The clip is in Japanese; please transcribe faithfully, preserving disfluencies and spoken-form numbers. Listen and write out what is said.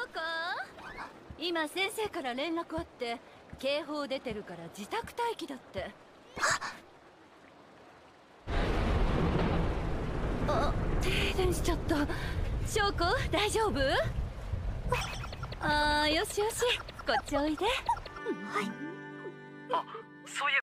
子、今先生から連絡あって警報出てるから自宅待機だって。あ、停電しちゃった。翔子大丈夫？あー、よしよし、こっちおいで。 はい。あ、そういえ